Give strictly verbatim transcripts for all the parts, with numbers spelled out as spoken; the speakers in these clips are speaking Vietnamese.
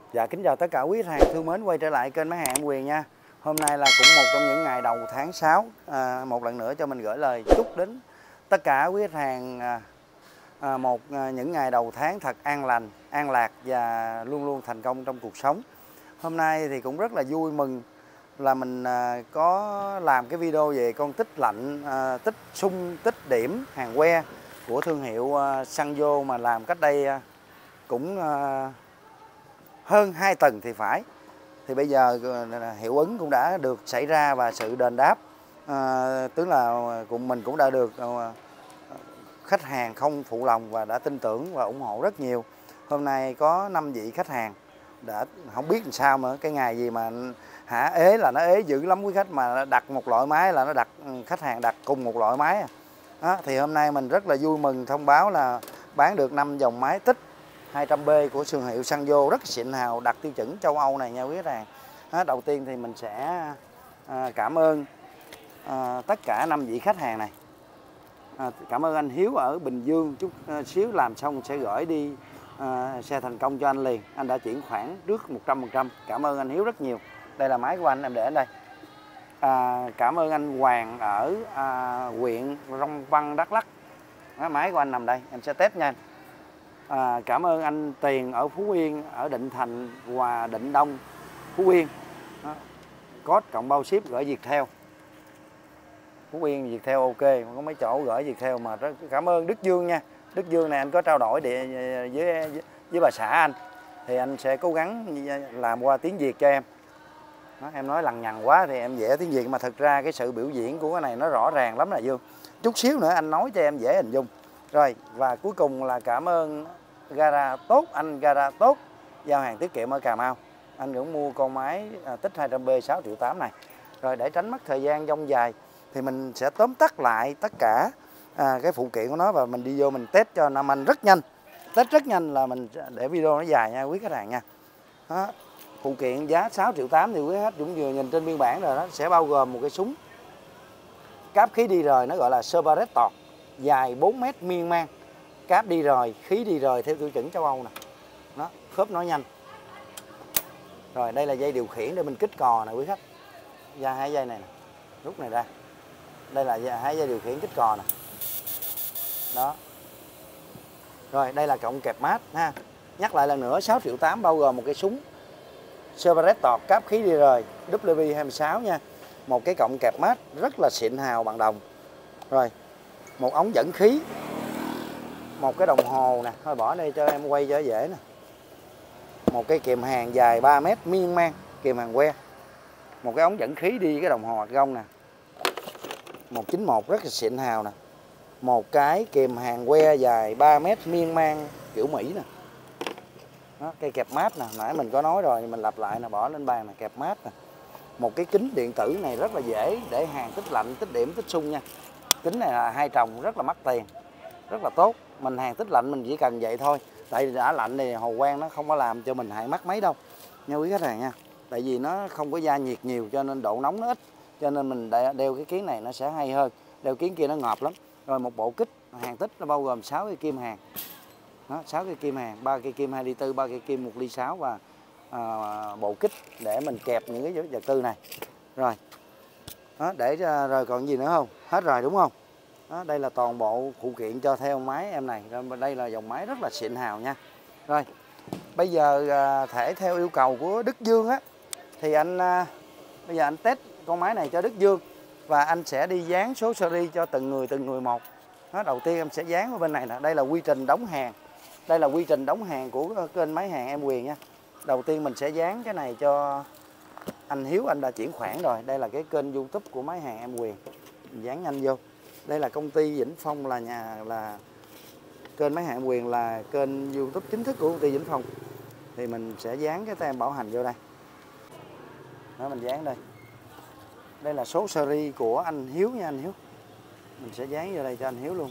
Dạ kính chào tất cả quý khách hàng thương mến quay trở lại kênh Máy Hàng Em Quyền nha. Hôm nay là cũng một trong những ngày đầu tháng sáu, à, một lần nữa cho mình gửi lời chúc đến tất cả quý khách hàng à, à, một à, những ngày đầu tháng thật an lành, an lạc và luôn luôn thành công trong cuộc sống. Hôm nay thì cũng rất là vui mừng là mình à, có làm cái video về con tích lạnh, à, tích sung, tích điểm hàng que của thương hiệu à, Sanyo mà làm cách đây à, cũng à, hơn hai tuần thì phải. Thì bây giờ hiệu ứng cũng đã được xảy ra và sự đền đáp, à, tức là cùng mình cũng đã được à, khách hàng không phụ lòng và đã tin tưởng và ủng hộ rất nhiều. Hôm nay có năm vị khách hàng đã không biết làm sao mà cái ngày gì mà hả ế là nó ế dữ lắm quý khách, mà đặt một loại máy là nó đặt khách hàng đặt cùng một loại máy. Đó, thì hôm nay mình rất là vui mừng thông báo là bán được năm dòng máy tích hai trăm B của thương hiệu Sanyo rất xịn hào, đặt tiêu chuẩn châu Âu này nha quý khách hàng. Đó, đầu tiên thì mình sẽ à, cảm ơn à, tất cả năm vị khách hàng này. À, cảm ơn anh Hiếu ở Bình Dương, chút à, xíu làm xong sẽ gửi đi à, xe thành công cho anh liền. Anh đã chuyển khoản trước một trăm phần trăm. Cảm ơn anh Hiếu rất nhiều. Đây là máy của anh, em để ở đây. À, cảm ơn anh Hoàng ở à, huyện Rông Văn, Đắk Lắk. Đó, máy của anh nằm đây, em sẽ test nha anh. À, cảm ơn anh Tiền ở Phú Yên, ở Định Thành và Định Đông, Phú Yên. Đó. Code cộng bao ship gửi Viettel. Phú Yên Viettel ok, có mấy chỗ gửi Viettel mà rất cảm ơn Đức Dương nha. Đức Dương này anh có trao đổi địa với với bà xã anh, thì anh sẽ cố gắng làm qua tiếng Việt cho em. Đó, em nói lằng nhằng quá thì em vẽ tiếng Việt, mà thực ra cái sự biểu diễn của cái này nó rõ ràng lắm là Dương. Chút xíu nữa anh nói cho em dễ hình dung. Rồi, và cuối cùng là cảm ơn Gara Tốt, anh Gara Tốt giao hàng tiết kiệm ở Cà Mau. Anh cũng mua con máy à, tích hai trăm B sáu triệu tám này. Rồi để tránh mất thời gian dông dài thì mình sẽ tóm tắt lại tất cả à, cái phụ kiện của nó và mình đi vô mình test cho Nam Anh rất nhanh. Test rất nhanh là mình để video nó dài nha quý khách hàng nha. Đó. Phụ kiện giá sáu triệu tám thì quý khách cũng vừa nhìn trên biên bản rồi đó, sẽ bao gồm một cái súng cáp khí đi rời, nó gọi là Separator, dài bốn mét miên man, cáp đi rời, khí đi rời theo tiêu chuẩn châu Âu nè. Đó, khớp nó nhanh. Rồi đây là dây điều khiển để mình kích cò nè quý khách. Ra hai dây này nè, rút này ra. Đây là hai dây điều khiển kích cò nè. Đó. Rồi đây là cọng kẹp mát ha. Nhắc lại lần nữa, sáu triệu tám bao gồm một cái súng Separator cáp khí đi rời W hai mươi sáu nha. Một cái cọng kẹp mát rất là xịn hào bằng đồng. Rồi, một ống dẫn khí. Một cái đồng hồ nè, thôi bỏ đây cho em quay cho dễ nè. Một cái kìm hàng dài ba mét miên man, kìm hàng que. Một cái ống dẫn khí đi cái đồng hồ hạt gông nè. một chín một rất là xịn hào nè. Một cái kìm hàng que dài ba mét miên man kiểu Mỹ nè. Đó, cây kẹp mát nè, nãy mình có nói rồi, mình lặp lại nè, bỏ lên bàn nè, kẹp mát nè. Một cái kính điện tử này rất là dễ để hàng tích lạnh, tích điểm, tích sung nha. Kính này là hai tròng rất là mắc tiền, rất là tốt. Mình hàng tích lạnh mình chỉ cần vậy thôi. Tại vì đã lạnh thì hồ quang nó không có làm cho mình hại mắt mấy đâu nha quý khách hàng nha. Tại vì nó không có gia nhiệt nhiều cho nên độ nóng nó ít, cho nên mình đeo cái kiến này nó sẽ hay hơn. Đeo kiến kia nó ngọt lắm. Rồi một bộ kích hàng tích nó bao gồm sáu cái kim hàng. Đó, sáu cây kim hàng, ba cây kim hai ly tư, ba cây kim một ly sáu và à, bộ kích để mình kẹp những cái vật tư này. Rồi. Đó, để rồi còn gì nữa không? Hết rồi đúng không? Đó, đây là toàn bộ phụ kiện cho theo máy em này. Rồi đây là dòng máy rất là xịn hào nha. Rồi. Bây giờ à, thể theo yêu cầu của Đức Dương á thì anh à, bây giờ anh test con máy này cho Đức Dương và anh sẽ đi dán số series cho từng người từng người một. Đó, đầu tiên em sẽ dán ở bên này nè, đây là quy trình đóng hàng. Đây là quy trình đóng hàng của kênh Máy Hàng Em Quyền nha. Đầu tiên mình sẽ dán cái này cho anh Hiếu, anh đã chuyển khoản rồi. Đây là cái kênh YouTube của Máy Hàng Em Quyền. Mình dán nhanh vô. Đây là công ty Vĩnh Phong, là nhà là kênh Máy Hàng Em Quyền là kênh YouTube chính thức của công ty Vĩnh Phong. Thì mình sẽ dán cái tem bảo hành vô đây. Đó, mình dán đây. Đây là số series của anh Hiếu nha anh Hiếu. Mình sẽ dán vô đây cho anh Hiếu luôn.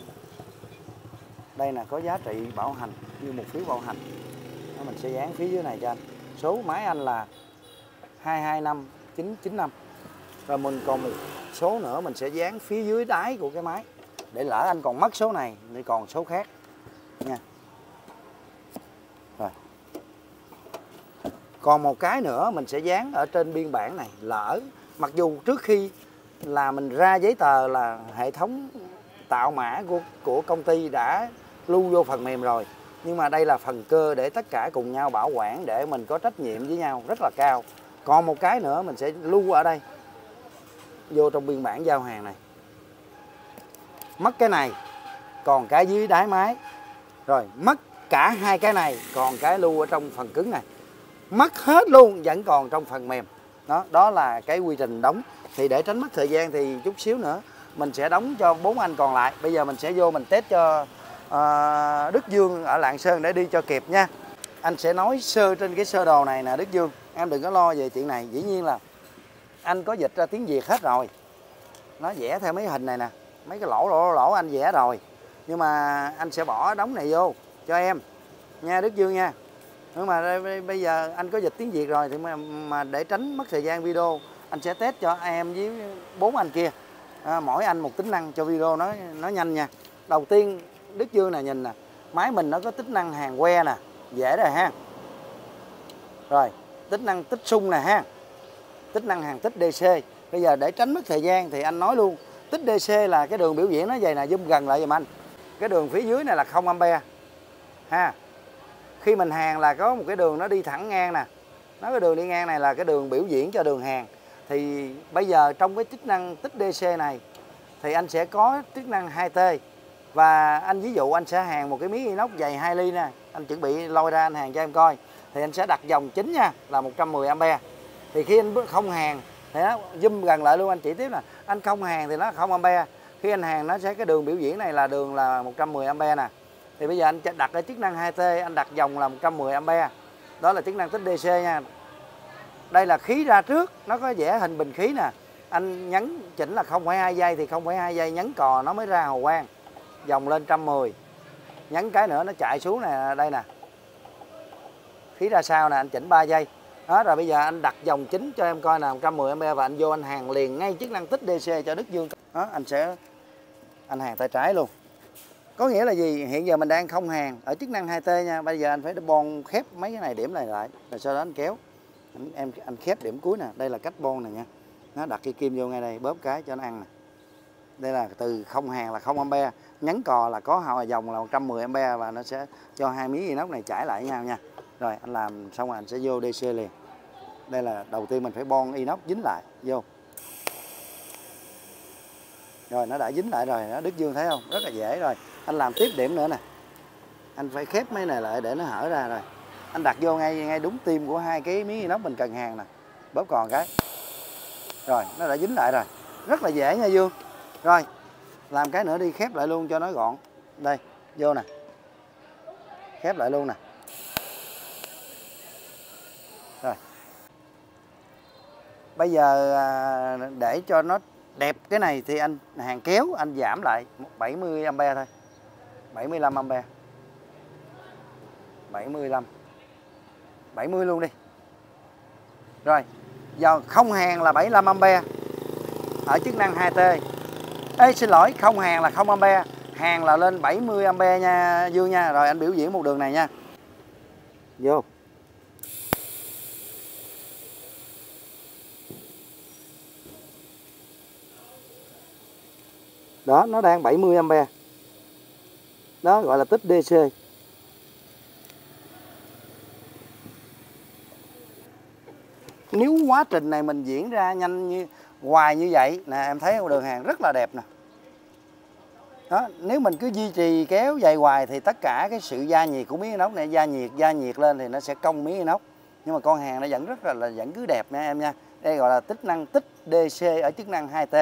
Đây là có giá trị bảo hành như một phiếu bảo hành. Đó, mình sẽ dán phía dưới này cho anh. Số máy anh là hai hai năm chín chín năm. Rồi mình còn một số nữa mình sẽ dán phía dưới đáy của cái máy. Để lỡ anh còn mất số này thì còn số khác nha. Rồi. Còn một cái nữa mình sẽ dán ở trên biên bản này, lỡ mặc dù trước khi là mình ra giấy tờ là hệ thống tạo mã của, của công ty đã lưu vô phần mềm rồi, nhưng mà đây là phần cơ để tất cả cùng nhau bảo quản, để mình có trách nhiệm với nhau rất là cao. Còn một cái nữa mình sẽ lưu ở đây, vô trong biên bản giao hàng này. Mất cái này còn cái dưới đáy máy, rồi mất cả hai cái này còn cái lưu ở trong phần cứng này, mất hết luôn vẫn còn trong phần mềm. Đó, đó là cái quy trình đóng. Thì để tránh mất thời gian thì chút xíu nữa mình sẽ đóng cho bốn anh còn lại. Bây giờ mình sẽ vô mình test cho uh, Đức Dương ở Lạng Sơn để đi cho kịp nha. Anh sẽ nói sơ trên cái sơ đồ này nè Đức Dương, em đừng có lo về chuyện này. Dĩ nhiên là anh có dịch ra tiếng Việt hết rồi, nó vẽ theo mấy hình này nè, mấy cái lỗ lỗ lỗ anh vẽ rồi, nhưng mà anh sẽ bỏ đóng này vô cho em nha Đức Dương nha. Nhưng mà bây giờ anh có dịch tiếng Việt rồi thì mà, mà để tránh mất thời gian video, anh sẽ test cho em với bốn anh kia, à, mỗi anh một tính năng cho video nó nó nhanh nha. Đầu tiên Đức Dương nè, nhìn nè, máy mình nó có tính năng hàng que nè, dễ rồi ha. Rồi tính năng tích xung nè ha, tính năng hàng tích đê xê. Bây giờ để tránh mất thời gian thì anh nói luôn, tích đê xê là cái đường biểu diễn nó vậy nè, zoom gần lại giùm anh. Cái đường phía dưới này là không ampe ha. Khi mình hàng là có một cái đường nó đi thẳng ngang nè, nó cái đường đi ngang này là cái đường biểu diễn cho đường hàng. Thì bây giờ trong cái chức năng tích đê xê này thì anh sẽ có chức năng hai T. Và anh ví dụ anh sẽ hàng một cái miếng inox dày hai ly nè, anh chuẩn bị lôi ra anh hàng cho em coi. Thì anh sẽ đặt dòng chính nha, là một trăm mười ampe. Thì khi anh không hàng thì nó zoom gần lại luôn, anh chỉ tiếp là anh không hàng thì nó không ampe. Khi anh hàng nó sẽ cái đường biểu diễn này là đường là một trăm mười ampe nè. Thì bây giờ anh đặt ở chức năng hai T, anh đặt dòng là một trăm mười ampe. Đó là chức năng tích đê xê nha. Đây là khí ra trước, nó có vẽ hình bình khí nè. Anh nhấn chỉnh là không phẩy hai giây thì không phẩy hai giây, nhấn cò nó mới ra hồ quang. Dòng lên một trăm mười. Nhấn cái nữa nó chạy xuống nè, đây nè. Khí ra sau nè, anh chỉnh ba giây. Đó, rồi bây giờ anh đặt dòng chính cho em coi là một trăm mười ampe và anh vô anh hàng liền ngay chức năng tích đê xê cho Đức Dương. Đó, anh sẽ anh hàng tay trái luôn. Có nghĩa là gì? Hiện giờ mình đang không hàng ở chức năng hai T nha. Bây giờ anh phải bon khép mấy cái này điểm này lại, rồi sau đó anh kéo. Anh, em anh khép điểm cuối nè, đây là cách bon này nha. Nó đặt cái kim vô ngay đây, bóp cái cho nó ăn nè. Đây là từ không hàng là không ampe, nhấn cò là có hào dòng là một trăm mười ampe và nó sẽ cho hai miếng inox này chảy lại với nhau nha. Rồi anh làm xong rồi anh sẽ vô đê xê liền. Đây là đầu tiên mình phải bon inox dính lại vô. Rồi nó đã dính lại rồi, đó Đức Dương thấy không? Rất là dễ rồi. Anh làm tiếp điểm nữa nè. Anh phải khép mấy này lại để nó hở ra rồi. Anh đặt vô ngay ngay đúng tim của hai cái miếng inox mình cần hàng nè. Bóp còn cái. Rồi, nó đã dính lại rồi. Rất là dễ nha Dương. Rồi, làm cái nữa đi, khép lại luôn cho nó gọn. Đây, vô nè. Khép lại luôn nè. Rồi. Bây giờ để cho nó đẹp cái này thì anh hàng kéo anh giảm lại bảy mươi ampe thôi. bảy mươi lăm ampe. bảy mươi lăm. bảy mươi luôn đi. Rồi, giờ không hàng là bảy mươi lăm ampe. Ở chức năng hai T. Ê xin lỗi, không hàng là không ampe, hàng là lên bảy mươi ampe nha Dương nha. Rồi anh biểu diễn một đường này nha. Vô. Đó, nó đang bảy mươi ampe. Đó gọi là tích đê xê. Nếu quá trình này mình diễn ra nhanh như hoài như vậy nè, em thấy đường hàng rất là đẹp nè. Đó, nếu mình cứ duy trì kéo dày hoài thì tất cả cái sự gia nhiệt của miếng inox này, gia nhiệt gia nhiệt lên thì nó sẽ cong miếng inox. Nhưng mà con hàng nó vẫn rất là, là vẫn cứ đẹp nha em nha. Đây gọi là tích năng tích đê xê ở chức năng hai T.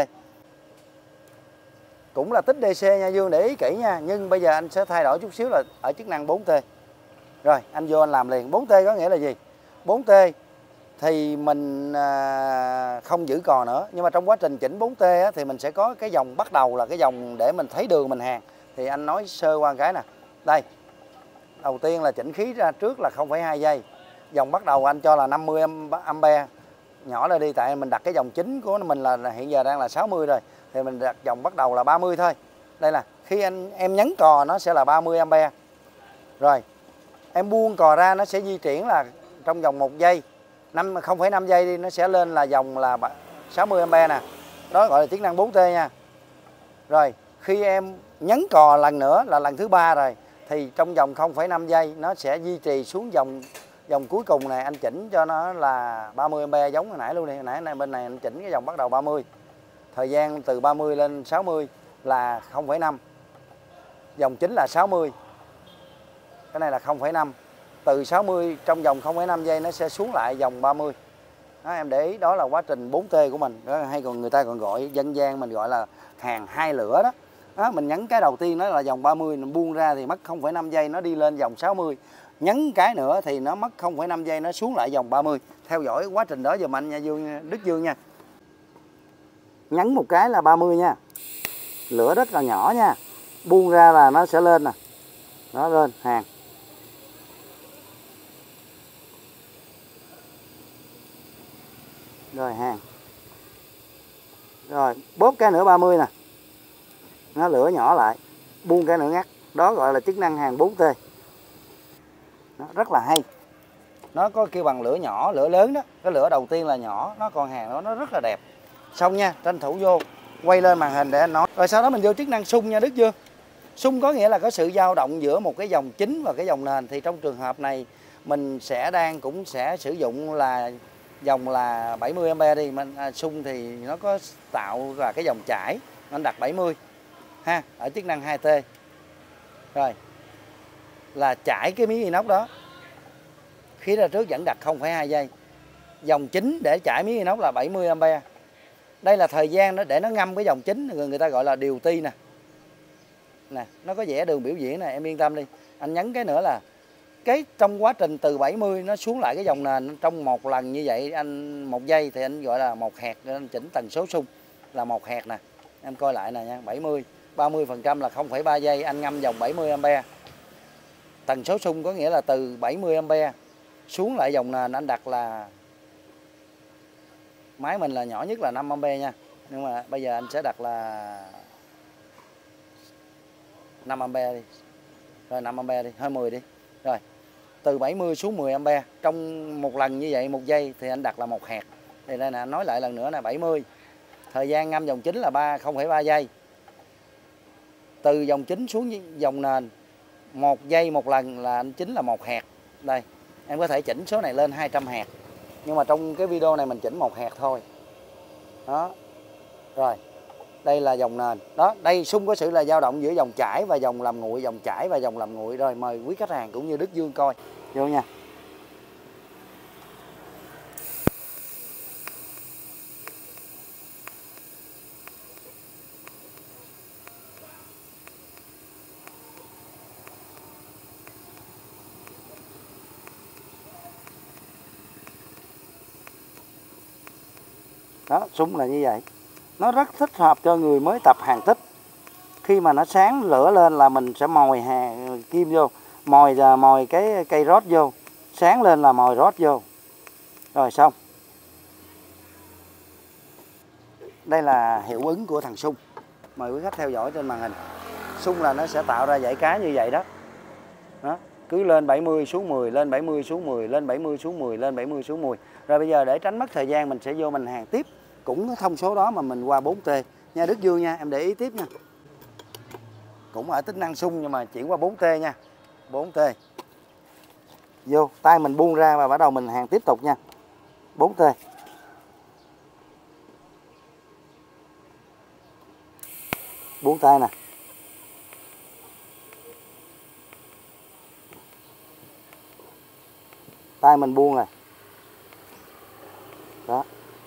Cũng là tích đê xê nha Dương, để ý kỹ nha. Nhưng bây giờ anh sẽ thay đổi chút xíu là ở chức năng bốn T. Rồi anh vô anh làm liền. bốn T có nghĩa là gì? bốn T thì mình à, không giữ cò nữa. Nhưng mà trong quá trình chỉnh bốn T á, thì mình sẽ có cái dòng bắt đầu là cái dòng để mình thấy đường mình hàng. Thì anh nói sơ qua cái nè. Đây. Đầu tiên là chỉnh khí ra trước là không phẩy hai giây. Dòng bắt đầu anh cho là năm mươi ampe. Nhỏ ra đi, tại mình đặt cái dòng chính của mình là, là hiện giờ đang là sáu mươi rồi. Thì mình đặt dòng bắt đầu là ba mươi thôi. Đây là khi anh em nhấn cò nó sẽ là ba mươi ampe. Rồi em buông cò ra nó sẽ di chuyển là trong vòng một giây, năm không phẩy năm giây đi, nó sẽ lên là dòng là sáu mươi ampe nè. Đó gọi là chức năng bốn T nha. Rồi khi em nhấn cò lần nữa là lần thứ ba rồi, thì trong vòng không phẩy năm giây nó sẽ duy trì xuống dòng dòng cuối cùng này. Anh chỉnh cho nó là ba mươi ampe giống hồi nãy luôn đi. Hồi nãy này bên này anh chỉnh cái dòng bắt đầu ba mươi. Thời gian từ ba mươi lên sáu mươi là không phẩy năm. Dòng chính là sáu mươi. Cái này là không phẩy năm. Từ sáu mươi trong vòng không phẩy năm giây nó sẽ xuống lại dòng ba mươi. Đó, em để ý đó là quá trình bốn T của mình. Đó, hay còn người ta còn gọi dân gian mình gọi là hàng hai lửa đó. Đó, mình nhấn cái đầu tiên nó là dòng ba mươi, mình buông ra thì mất không phẩy năm giây nó đi lên dòng sáu mươi. Nhấn cái nữa thì nó mất không phẩy năm giây nó xuống lại dòng ba mươi. Theo dõi quá trình đó giùm anh nha Dương, Đức Dương nha. Nhấn một cái là ba mươi nha. Lửa rất là nhỏ nha. Buông ra là nó sẽ lên nè. Nó lên hàng. Rồi hàng. Rồi bóp cái nữa ba mươi nè. Nó lửa nhỏ lại. Buông cái nữa ngắt. Đó gọi là chức năng hàng bốn T. Nó rất là hay. Nó có kêu bằng lửa nhỏ, lửa lớn đó. Cái lửa đầu tiên là nhỏ, nó còn hàng đó nó rất là đẹp. Xong nha, tranh thủ vô quay lên màn hình để anh nói. Rồi sau đó mình vô chức năng xung nha Đức Dương. Xung có nghĩa là có sự dao động giữa một cái dòng chính và cái dòng nền. Thì trong trường hợp này mình sẽ đang cũng sẽ sử dụng là dòng là bảy mươi ampe đi. Mình à, xung thì nó có tạo ra cái dòng chảy, anh đặt bảy mươi ha, ở chức năng hai T. Rồi là chảy cái miếng inox đó, khí ra trước dẫn đặt không phẩy hai giây. Dòng chính để chảy miếng inox là bảy mươi ampe. Đây là thời gian đó để nó ngâm cái dòng chính, người, người ta gọi là điều ti nè. Nè, nó có vẽ đường biểu diễn này, em yên tâm đi. Anh nhấn cái nữa là cái trong quá trình từ bảy mươi nó xuống lại cái dòng nền trong một lần như vậy, anh một giây thì anh gọi là một hạt, anh chỉnh tần số xung là một hạt nè. Em coi lại nè nha, bảy mươi, ba mươi phần trăm là không phẩy ba giây, anh ngâm dòng bảy mươi ampe. Tần số xung có nghĩa là từ bảy mươi ampe xuống lại dòng nền anh đặt là, máy mình là nhỏ nhất là năm ampe nha. Nhưng mà bây giờ anh sẽ đặt là năm ampe đi. Rồi năm ampe đi, hơi mười đi. Rồi. Từ bảy mươi xuống mười ampe trong một lần như vậy một giây thì anh đặt là một hạt. Thì đây nè, nói lại lần nữa là bảy mươi. Thời gian ngâm dòng chính là ba không phẩy ba giây. Từ dòng chính xuống dòng nền một giây một lần là anh chính là một hạt. Đây, em có thể chỉnh số này lên hai trăm hạt. Nhưng mà trong cái video này mình chỉnh một hạt thôi. Đó. Rồi. Đây là dòng nền. Đó, đây xung có sự là dao động giữa dòng chảy và dòng làm nguội, dòng chảy và dòng làm nguội. Rồi mời quý khách hàng cũng như Đức Dương coi. Vô nha. Đó, xung là như vậy. Nó rất thích hợp cho người mới tập hàng thích. Khi mà nó sáng lửa lên là mình sẽ mồi hàng kim vô, mồi là mồi cái cây rót vô, sáng lên là mồi rót vô. Rồi xong. Đây là hiệu ứng của thằng xung. Mời quý khách theo dõi trên màn hình. Xung là nó sẽ tạo ra dãy cái như vậy đó. Đó, cứ lên bảy mươi xuống mười, lên bảy mươi xuống mười, lên bảy mươi xuống mười, lên bảy mươi xuống mười. Rồi bây giờ để tránh mất thời gian mình sẽ vô mình hàng tiếp. Cũng có thông số đó mà mình qua bốn T nha Đức Dương nha, em để ý tiếp nha. Cũng ở tính năng xung nhưng mà chuyển qua bốn T nha. bốn T. Vô, tay mình buông ra và bắt đầu mình hàng tiếp tục nha. bốn T. Buông tay nè. Tay mình buông rồi. Đó.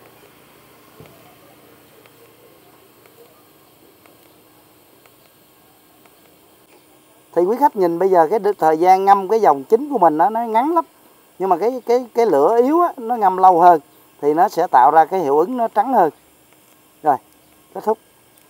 Thì quý khách nhìn bây giờ cái thời gian ngâm cái dòng chính của mình đó, nó ngắn lắm. Nhưng mà cái cái cái lửa yếu á, nó ngâm lâu hơn thì nó sẽ tạo ra cái hiệu ứng nó trắng hơn. Rồi, kết thúc.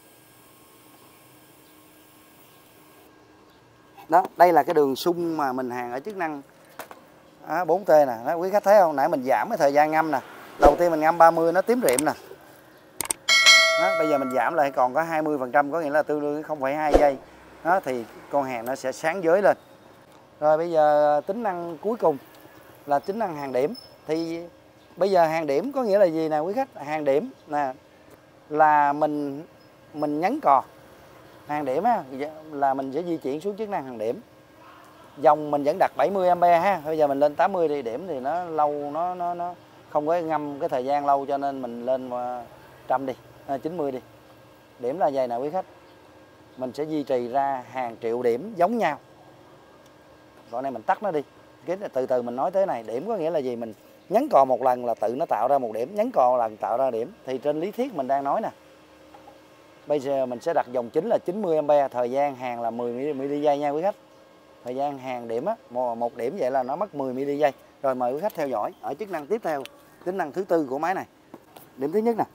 Đó, đây là cái đường xung mà mình hàng ở chức năng đó, bốn T nè. Đó, quý khách thấy không? Nãy mình giảm cái thời gian ngâm nè. Đầu tiên mình ngâm ba mươi nó tím rịm nè. Đó, bây giờ mình giảm lại còn có hai mươi phần trăm, có nghĩa là tương đương không phẩy hai giây. Đó thì con hàng nó sẽ sáng giới lên. Rồi bây giờ tính năng cuối cùng là tính năng hàng điểm. Thì bây giờ hàng điểm có nghĩa là gì nè quý khách? Hàng điểm nè là mình mình nhấn cò. Hàng điểm á, là mình sẽ di chuyển xuống chức năng hàng điểm. Dòng mình vẫn đặt bảy mươi am pe ha. Bây giờ mình lên tám mươi đi, điểm thì nó lâu, nó nó nó không có ngâm cái thời gian lâu, cho nên mình lên trăm đi, chín mươi đi. Điểm là vậy nè quý khách. Mình sẽ duy trì ra hàng triệu điểm giống nhau. Còn này mình tắt nó đi. Cái từ từ mình nói tới này, điểm có nghĩa là gì? Mình nhấn cò một lần là tự nó tạo ra một điểm, nhấn cò một lần tạo ra điểm. Thì trên lý thuyết mình đang nói nè. Bây giờ mình sẽ đặt dòng chính là chín mươi am pe, thời gian hàng là mười mi li giây nha quý khách. Thời gian hàng điểm á, một điểm vậy là nó mất mười mi li giây. Rồi mời quý khách theo dõi ở chức năng tiếp theo, tính năng thứ tư của máy này. Điểm thứ nhất nè.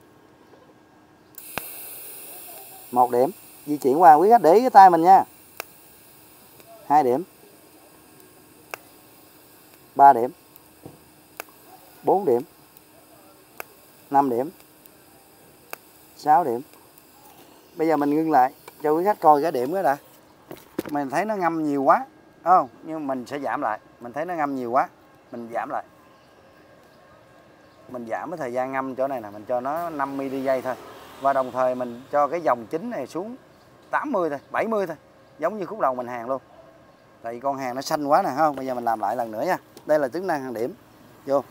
Một điểm, di chuyển qua quý khách để ý cái tay mình nha. Hai điểm. Ba điểm. Bốn điểm. Năm điểm. Sáu điểm. Bây giờ mình ngưng lại cho quý khách coi cái điểm đó đã. Mình thấy nó ngâm nhiều quá, đúng không? Nhưng mình sẽ giảm lại. Mình thấy nó ngâm nhiều quá, mình giảm lại. Mình giảm cái thời gian ngâm chỗ này nè, mình cho nó năm mi li giây thôi. Và đồng thời mình cho cái dòng chính này xuống tám mươi thôi, bảy mươi thôi. Giống như khúc đầu mình hàng luôn. Tại vì con hàng nó xanh quá nè, không? Bây giờ mình làm lại lần nữa nha. Đây là tính năng hàng điểm. Vô.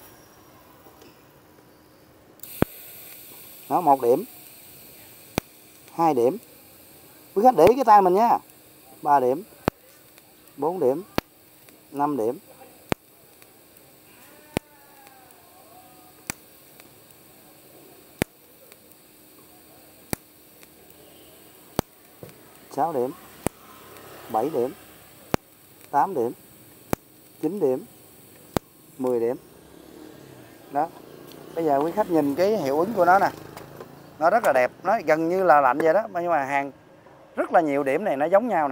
Đó, một điểm. Hai điểm. Quý khách để ý cái tay mình nha. Ba điểm. Bốn điểm. Năm điểm. Sáu điểm. Bảy điểm. Tám điểm. Chín điểm. Mười điểm. Đó. Bây giờ quý khách nhìn cái hiệu ứng của nó nè. Nó rất là đẹp, nó gần như là lạnh vậy đó, nhưng mà hàng rất là nhiều điểm này nó giống nhau nè.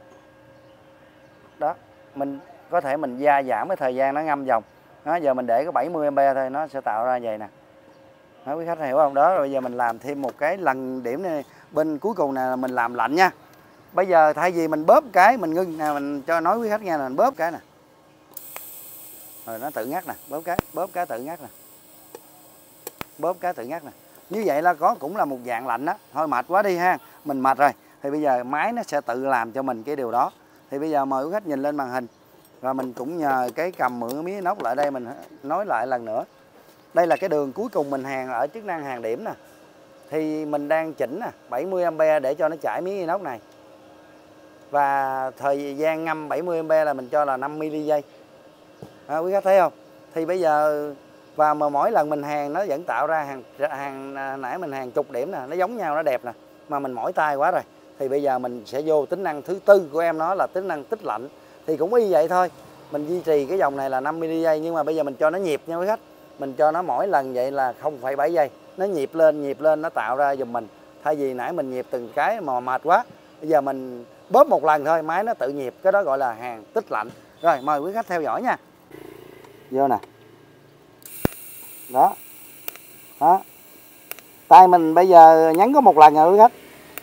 Đó, mình có thể mình gia giảm cái thời gian nó ngâm vòng. Đó, giờ mình để có bảy mươi am pe thôi, nó sẽ tạo ra vậy nè. Đó, quý khách hiểu không? Đó, rồi bây giờ mình làm thêm một cái lần điểm này, bên cuối cùng này là mình làm lạnh nha. Bây giờ thay vì mình bóp cái mình ngưng nè, mình cho nói quý khách nghe là mình bóp cái nè. Rồi nó tự ngắt nè, bóp cái, bóp cái tự ngắt nè. Bóp cái tự ngắt nè. Như vậy là có cũng là một dạng lạnh đó. Thôi mệt quá đi ha. Mình mệt rồi. Thì bây giờ máy nó sẽ tự làm cho mình cái điều đó. Thì bây giờ mời quý khách nhìn lên màn hình. Và mình cũng nhờ cái cầm mượn miếng inox lại đây mình nói lại lần nữa. Đây là cái đường cuối cùng mình hàng ở chức năng hàng điểm nè. Thì mình đang chỉnh nè, bảy mươi am pe để cho nó chảy miếng inox này. Và thời gian ngâm bảy mươi am pe là mình cho là năm mi li giây. À, quý khách thấy không? Thì bây giờ và mà mỗi lần mình hàng nó vẫn tạo ra hàng hàng nãy mình hàng chục điểm nè, nó giống nhau, nó đẹp nè, mà mình mỏi tay quá rồi. Thì bây giờ mình sẽ vô tính năng thứ tư của em, nó là tính năng tích lạnh. Thì cũng y vậy thôi, mình duy trì cái dòng này là năm mi li giây, nhưng mà bây giờ mình cho nó nhịp nha quý khách. Mình cho nó mỗi lần vậy là không phẩy bảy giây, nó nhịp lên nhịp lên, nó tạo ra giùm mình. Thay vì nãy mình nhịp từng cái mà mệt quá, bây giờ mình bóp một lần thôi máy nó tự nhịp, cái đó gọi là hàng tích lạnh. Rồi mời quý khách theo dõi nha. Vô nè. Đó. Đó. Tay mình bây giờ nhấn có một lần rồi quý khách.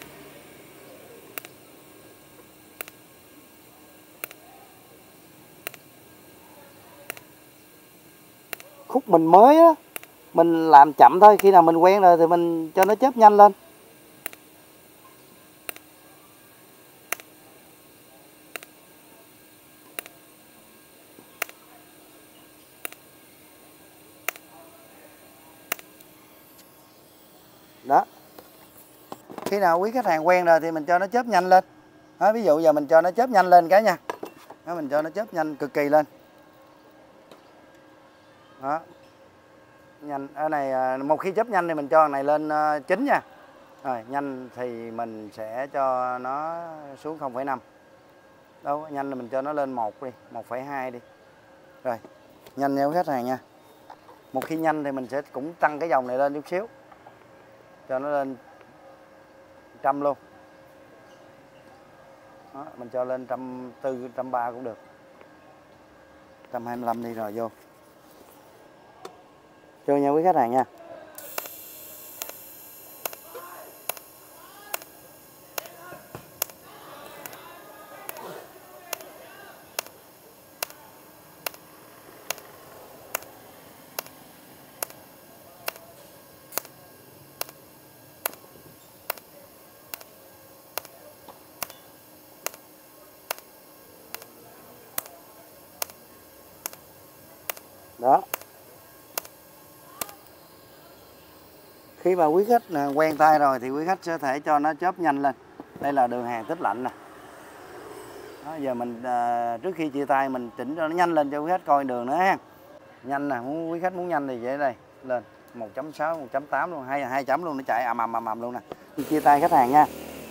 Khúc mình mới á, mình làm chậm thôi, khi nào mình quen rồi thì mình cho nó chớp nhanh lên. Đó. Khi nào quý khách hàng quen rồi thì mình cho nó chớp nhanh lên. Đó, ví dụ giờ mình cho nó chớp nhanh lên cái nha. Đó, mình cho nó chớp nhanh cực kỳ lên. Đó. Nhanh ở này, một khi chớp nhanh thì mình cho này lên chín nha. Rồi nhanh thì mình sẽ cho nó xuống không phẩy năm. Đâu, nhanh là mình cho nó lên một đi, một phẩy hai đi. Rồi, nhanh nha quý khách hàng nha. Một khi nhanh thì mình sẽ cũng tăng cái dòng này lên chút xíu. Cho nó lên trăm luôn. Đó, mình cho lên trăm tư, trăm ba cũng được. Trăm hai mươi lăm đi rồi vô. Cho nha quý khách hàng nha. Đó. Khi mà quý khách quen tay rồi thì quý khách sẽ thể cho nó chớp nhanh lên. Đây là đường hàng tích lạnh nè. Đó, giờ mình à, trước khi chia tay mình chỉnh cho nó nhanh lên cho quý khách coi đường nữa ha. Nhanh nè, muốn quý khách muốn nhanh thì vậy đây, lên một chấm sáu, một chấm tám luôn, hay hai chấm luôn, nó chạy ầm ầm ầm ầm luôn nè. Đi chia tay khách hàng nha.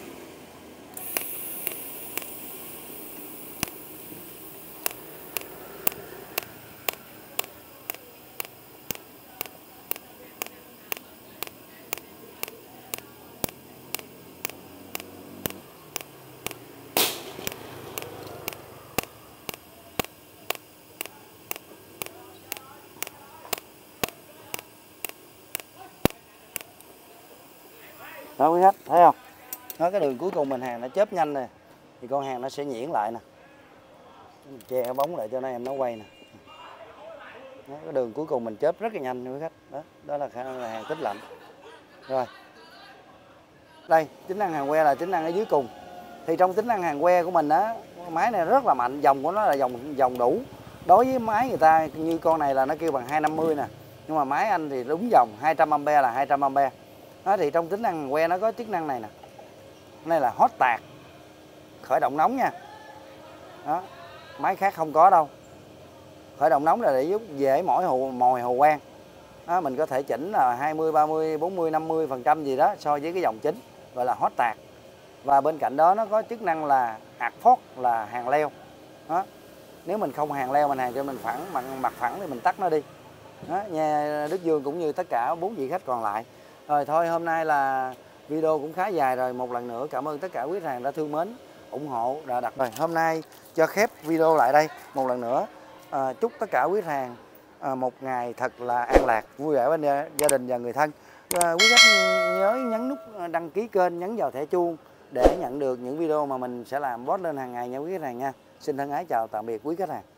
Đó quý khách thấy không? Đó, cái đường cuối cùng mình hàng nó chớp nhanh nè, thì con hàng nó sẽ nhuyễn lại nè, che bóng lại cho nó em nó quay nè. Đó, cái đường cuối cùng mình chớp rất là nhanh nha quý khách. Đó, đó là khả năng là hàng tích lạnh. Rồi đây tính năng hàng que là tính năng ở dưới cùng. Thì trong tính năng hàng que của mình á, máy này rất là mạnh, dòng của nó là dòng dòng đủ. Đối với máy người ta như con này là nó kêu bằng hai năm mươi nè, nhưng mà máy anh thì đúng dòng hai trăm a pe là hai trăm a pe. Đó, thì trong tính năng hàng que nó có chức năng này nè. Đây là hot tạt, khởi động nóng nha. Đó, máy khác không có đâu. Khởi động nóng là để giúp dễ mỏi hồ mồi hồ quang. Đó, mình có thể chỉnh là hai mươi, ba mươi, bốn mươi, năm mươi phần trăm gì đó so với cái dòng chính, gọi là hot tạt. Và bên cạnh đó nó có chức năng là hạt phót, là hàng leo. Đó, nếu mình không hàng leo mình hàng cho mình phẳng mặt, mặt phẳng thì mình tắt nó đi. Đó, nha Đức Dương cũng như tất cả bốn vị khách còn lại. Rồi thôi hôm nay là video cũng khá dài rồi. Một lần nữa cảm ơn tất cả quý khách hàng đã thương mến, ủng hộ, đã đặt. Rồi hôm nay cho khép video lại đây. Một lần nữa à, chúc tất cả quý khách hàng à, một ngày thật là an lạc, vui vẻ bên gia đình và người thân. À, quý khách nhớ nhấn nút đăng ký kênh, nhấn vào thẻ chuông để nhận được những video mà mình sẽ làm post lên hàng ngày nha quý khách hàng nha. Xin thân ái chào tạm biệt quý khách hàng.